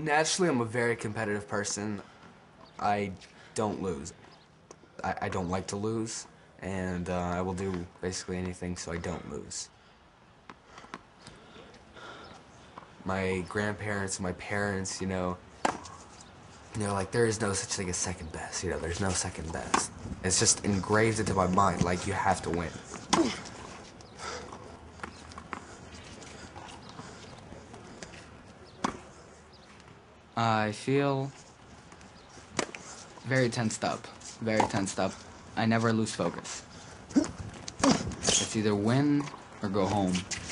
Naturally, I'm a very competitive person. I don't lose. I don't like to lose, and I will do basically anything so I don't lose. My grandparents, my parents, they're like, there is no such thing as second best. There's no second best. It's just engraved into my mind, like, you have to win. I feel very tensed up. Very tensed up. I never lose focus. It's either win or go home.